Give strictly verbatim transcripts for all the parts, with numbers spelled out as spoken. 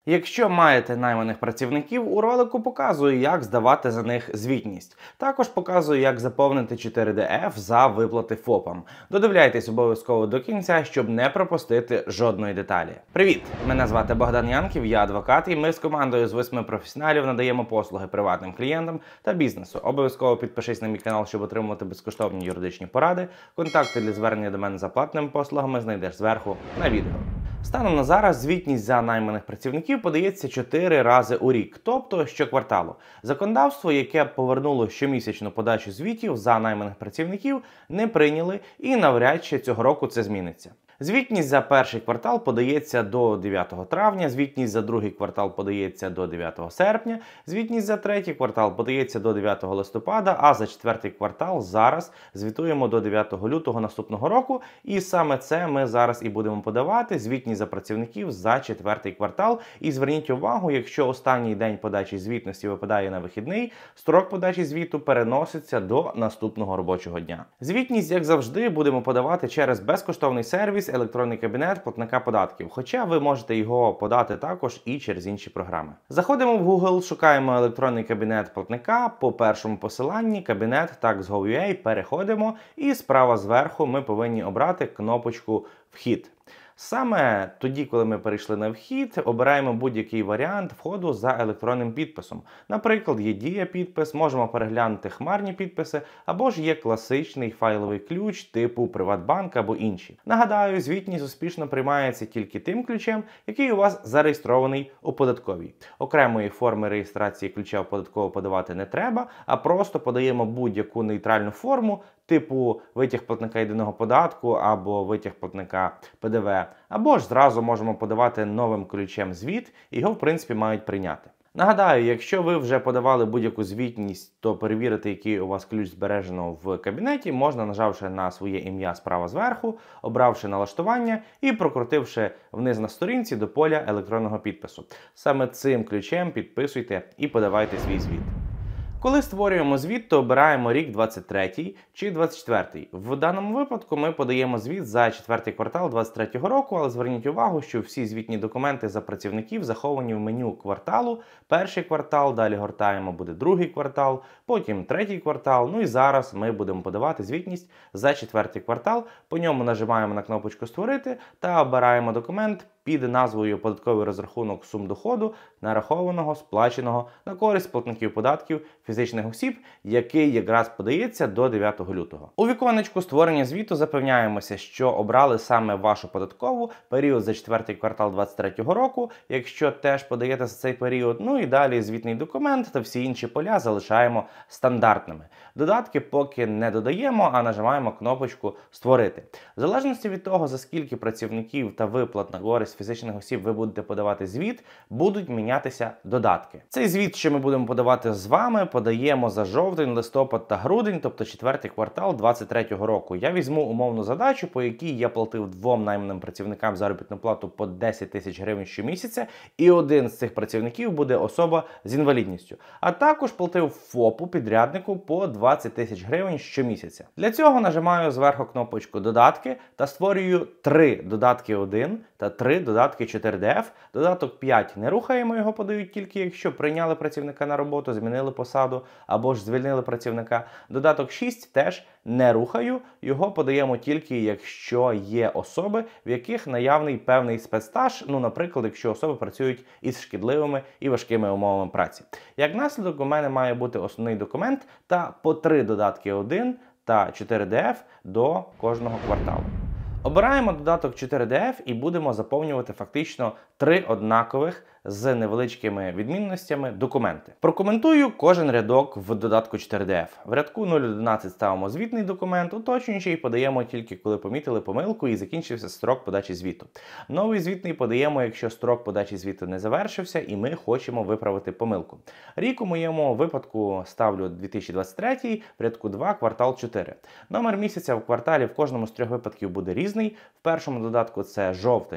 Якщо маєте найманих працівників, у ролику показую, як здавати за них звітність. Також показую, як заповнити чотири де еф за виплати ФОПам. Додивляйтесь обов'язково до кінця, щоб не пропустити жодної деталі. Привіт! Мене звати Богдан Янків, я адвокат, і ми з командою з восьми професіоналів надаємо послуги приватним клієнтам та бізнесу. Обов'язково підпишись на мій канал, щоб отримувати безкоштовні юридичні поради. Контакти для звернення до мене за платними послугами знайдеш зверху на відео. Станом на зараз звітність за найманих працівників подається чотири рази у рік, тобто щокварталу. Законодавство, яке повернуло щомісячну подачу звітів за найманих працівників, не прийняли і навряд чи цього року це зміниться. Звітність за перший квартал подається до дев'ятого травня, звітність за другий квартал подається до дев'ятого серпня, звітність за третій квартал подається до дев'ятого листопада, а за четвертий квартал зараз звітуємо до дев'ятого лютого наступного року. І саме це ми зараз і будемо подавати, звітність за працівників за четвертий квартал. І зверніть увагу, якщо останній день подачі звітності випадає на вихідний, строк подачі звіту переноситься до наступного робочого дня. Звітність, як завжди, будемо подавати через безкоштовний сервіс електронний кабінет платника податків, хоча ви можете його подати також і через інші програми. Заходимо в Google, шукаємо електронний кабінет платника, по першому посиланні кабінет tax точка gov точка ua, переходимо і справа зверху ми повинні обрати кнопочку «Вхід». Саме тоді, коли ми перейшли на вхід, обираємо будь-який варіант входу за електронним підписом. Наприклад, є дія-підпис, можемо переглянути хмарні підписи, або ж є класичний файловий ключ типу Приватбанк або інші. Нагадаю, звітність успішно приймається тільки тим ключем, який у вас зареєстрований у податковій. Окремої форми реєстрації ключа в податкову подавати не треба, а просто подаємо будь-яку нейтральну форму, типу витяг платника єдиного податку або витяг платника пе де ве, або ж зразу можемо подавати новим ключем звіт, і його в принципі мають прийняти. Нагадаю, якщо ви вже подавали будь-яку звітність, то перевірити, який у вас ключ збережено в кабінеті, можна, нажавши на своє ім'я справа зверху, обравши налаштування і прокрутивши вниз на сторінці до поля електронного підпису. Саме цим ключем підписуйте і подавайте свій звіт. Коли створюємо звіт, то обираємо рік двадцять третій чи двадцять четвертий. В даному випадку ми подаємо звіт за четвертий квартал двадцять третього року, але зверніть увагу, що всі звітні документи за працівників заховані в меню кварталу. Перший квартал, далі гортаємо, буде другий квартал, потім третій квартал, ну і зараз ми будемо подавати звітність за четвертий квартал. По ньому нажимаємо на кнопочку «Створити» та обираємо документ під назвою «Податковий розрахунок сум доходу, нарахованого, сплаченого на користь платників податків фізичних осіб», який якраз подається до дев'ятого лютого. У віконечку створення звіту запевняємося, що обрали саме вашу податкову, період за четвертий квартал двадцять третього року, якщо теж подаєте за цей період, ну і далі звітний документ та всі інші поля залишаємо стандартними. Додатки поки не додаємо, а нажимаємо кнопочку «Створити». В залежності від того, за скільки працівників та виплат на користь фізичних осіб ви будете подавати звіт, будуть мінятися додатки. Цей звіт, що ми будемо подавати з вами, подаємо за жовтень, листопад та грудень, тобто четвертий квартал двадцять третього року. Я візьму умовну задачу, по якій я платив двом найманим працівникам заробітну плату по десять тисяч гривень щомісяця, і один з цих працівників буде особа з інвалідністю. А також платив ФОПу, підряднику, по двадцять тисяч гривень щомісяця. Для цього нажимаю зверху кнопочку «Додатки» та створюю три додатки один та три додатки чотири де еф. Додаток п'ять не рухаємо, його подають тільки якщо прийняли працівника на роботу, змінили посаду або ж звільнили працівника. Додаток шість теж не рухаю, його подаємо тільки якщо є особи, в яких наявний певний спецстаж, ну, наприклад, якщо особи працюють із шкідливими і важкими умовами праці. Як наслідок, у мене має бути основний документ та по три додатки один та чотири де еф до кожного кварталу. Обираємо додаток чотири де еф і будемо заповнювати фактично три однакових з невеличкими відмінностями документи. Прокоментую кожен рядок в додатку чотири де еф. В рядку нуль одинадцять ставимо звітний документ, уточнюючий подаємо тільки коли помітили помилку і закінчився строк подачі звіту. Новий звітний подаємо, якщо строк подачі звіту не завершився і ми хочемо виправити помилку. Рік у моєму випадку ставлю дві тисячі двадцять третій, в рядку два квартал чотири. Номер місяця в кварталі в кожному з трьох випадків буде різний. В першому додатку це жовтень,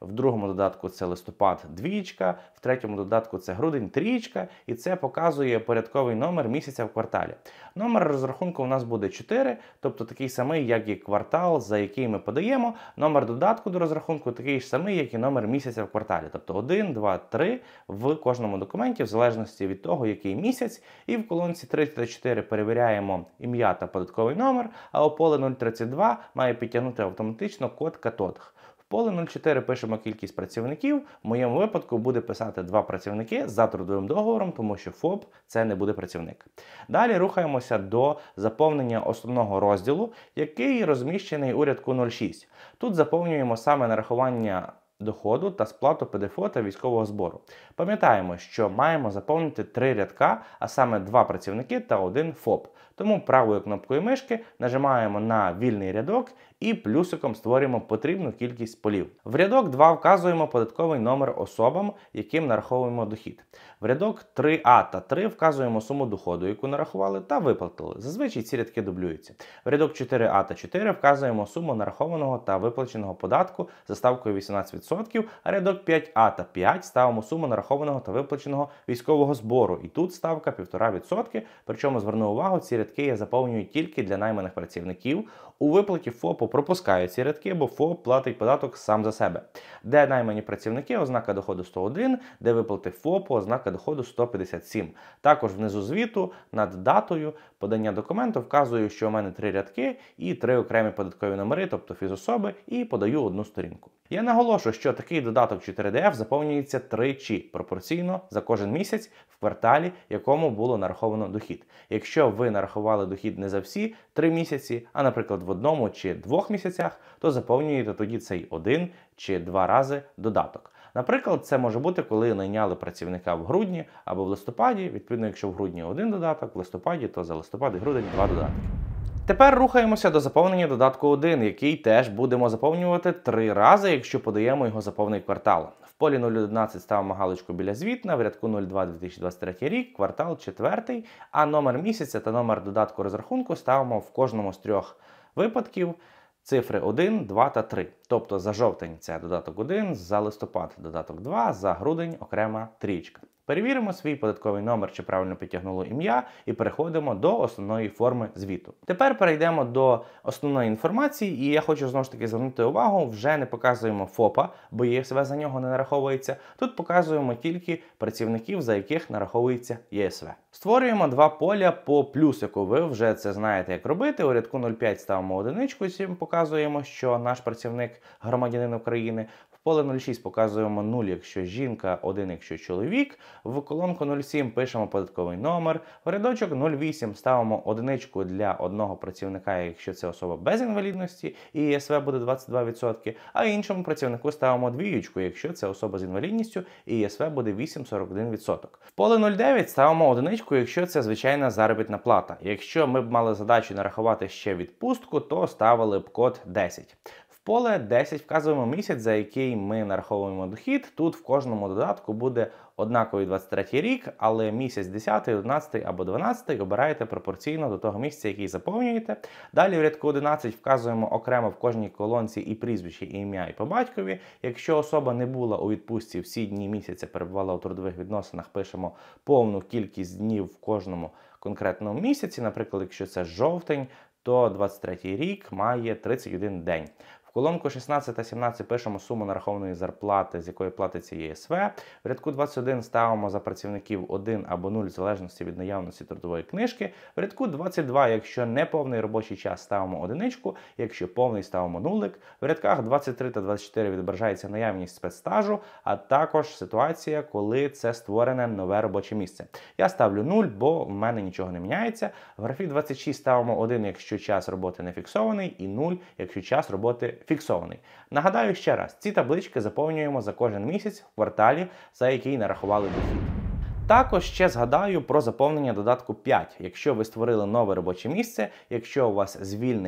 в другому додатку це листопад двічка, в третьому додатку це грудень трієчка, і це показує порядковий номер місяця в кварталі. Номер розрахунку у нас буде чотири, тобто такий самий, як і квартал, за який ми подаємо. Номер додатку до розрахунку такий ж самий, як і номер місяця в кварталі. Тобто один, два, три в кожному документі, в залежності від того, який місяць. І в колонці три та чотири перевіряємо ім'я та податковий номер, а у поле нуль тридцять два має підтягнути автоматично код катодг. В поле нуль чотири пишемо кількість працівників, в моєму випадку буде писати два працівники за трудовим договором, тому що ФОП – це не буде працівник. Далі рухаємося до заповнення основного розділу, який розміщений у рядку нуль шість. Тут заповнюємо саме нарахування доходу та сплату ПДФО та військового збору. Пам'ятаємо, що маємо заповнити три рядка, а саме два працівники та один ФОП. Тому правою кнопкою мишки нажимаємо на вільний рядок і плюсиком створюємо потрібну кількість полів. В рядок два вказуємо податковий номер особам, яким нараховуємо дохід. В рядок три а та три вказуємо суму доходу, яку нарахували та виплатили. Зазвичай ці рядки дублюються. В рядок чотири а та чотири вказуємо суму нарахованого та виплаченого податку за ставкою вісімнадцять відсотків, а рядок п'ять а та п'ять ставимо суму нарахованого та виплаченого військового збору. І тут ставка півтора відсотка, причому зверну увагу, ці рядки я заповнюю тільки для найманих працівників. У виплаті ФОПу пропускаю ці рядки, бо ФОП платить податок сам за себе. Де наймані працівники, ознака доходу сто один, де виплати ФОПу, ознака доходу сто п'ятдесят сім. Також внизу звіту над датою подання документу вказую, що у мене три рядки і три окремі податкові номери, тобто фізособи, і подаю одну сторінку. Я наголошую, що такий додаток чотири де еф заповнюється тричі пропорційно за кожен місяць в кварталі, якому було нараховано дохід. Якщо ви нарахували дохід не за всі три місяці, а, наприклад, в одному чи двох місяцях, то заповнюєте тоді цей один чи два рази додаток. Наприклад, це може бути, коли найняли працівника в грудні або в листопаді. Відповідно, якщо в грудні один додаток, в листопаді, то за листопад і грудень два додатки. Тепер рухаємося до заповнення додатку один, який теж будемо заповнювати три рази, якщо подаємо його за повний квартал. В полі нуль одинадцять ставимо галочку біля звітна, в рядку нуль два дві тисячі двадцять третій рік, квартал четвертий, а номер місяця та номер додатку розрахунку ставимо в кожному з трьох випадків цифри один, два та три. Тобто за жовтень це додаток один, за листопад додаток два, за грудень окрема трієчка. Перевіримо свій податковий номер, чи правильно підтягнуло ім'я, і переходимо до основної форми звіту. Тепер перейдемо до основної інформації, і я хочу знову ж таки звернути увагу, вже не показуємо ФОПа, бо ЄСВ за нього не нараховується. Тут показуємо тільки працівників, за яких нараховується ЄСВ. Створюємо два поля по плюсику, ви вже це знаєте, як робити. У рядку нуль п'ять ставимо одиничку, і показуємо, що наш працівник громадянин України. В поле нуль шість показуємо нуль, якщо жінка, один, якщо чоловік. В колонку нуль сім пишемо податковий номер. В рядочок нуль вісім ставимо одиничку для одного працівника, якщо це особа без інвалідності, і ЄСВ буде двадцять два відсотки. А іншому працівнику ставимо двіючку, якщо це особа з інвалідністю, і ЄСВ буде вісім цілих сорок один відсоток. В поле нуль дев'ять ставимо одиничку, якщо це звичайна заробітна плата. Якщо ми б мали задачу нарахувати ще відпустку, то ставили б код десять. В поле десять вказуємо місяць, за який ми нараховуємо дохід. Тут в кожному додатку буде однаковий двадцять третій рік, але місяць десятий, одинадцятий або дванадцятий обираєте пропорційно до того місяця, який заповнюєте. Далі в рядку одинадцять вказуємо окремо в кожній колонці і прізвище, і ім'я, і по батькові. Якщо особа не була у відпустці всі дні місяця, перебувала у трудових відносинах, пишемо повну кількість днів в кожному конкретному місяці. Наприклад, якщо це жовтень, то двадцять третій рік має тридцять один день. В колонку шістнадцять та сімнадцять пишемо суму нарахованої зарплати, з якої платиться ЄСВ. В рядку двадцять один ставимо за працівників один або нуль в залежності від наявності трудової книжки. В рядку двадцять два, якщо не повний робочий час, ставимо одиничку, якщо повний, ставимо нулик. В рядках двадцять три та двадцять чотири відображається наявність спецстажу, а також ситуація, коли це створене нове робоче місце. Я ставлю нуль, бо в мене нічого не міняється. В графі двадцять шість ставимо один, якщо час роботи не фіксований, і нуль, якщо час роботи фіксований. Нагадаю ще раз, ці таблички заповнюємо за кожен місяць в кварталі, за який нарахували дохід. Також ще згадаю про заповнення додатку п'ять. Якщо ви створили нове робоче місце, якщо у вас звільнень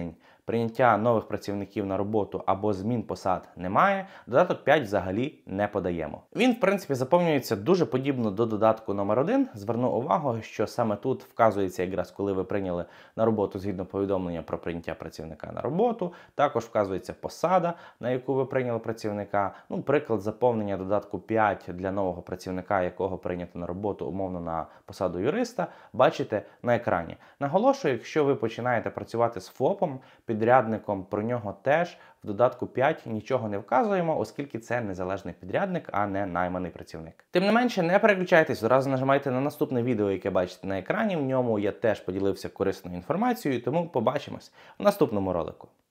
прийняття нових працівників на роботу або змін посад немає, додаток п'ять взагалі не подаємо. Він, в принципі, заповнюється дуже подібно до додатку номер один. Зверну увагу, що саме тут вказується якраз, коли ви прийняли на роботу згідно повідомлення про прийняття працівника на роботу, також вказується посада, на яку ви прийняли працівника. Ну, приклад заповнення додатку п'ять для нового працівника, якого прийнято на роботу умовно на посаду юриста, бачите на екрані. Наголошую, якщо ви починаєте працювати з ФОПом, підрядником, про нього теж в додатку п'ять нічого не вказуємо, оскільки це незалежний підрядник, а не найманий працівник. Тим не менше, не переключайтесь, одразу нажимайте на наступне відео, яке бачите на екрані. В ньому я теж поділився корисною інформацією, тому побачимось в наступному ролику.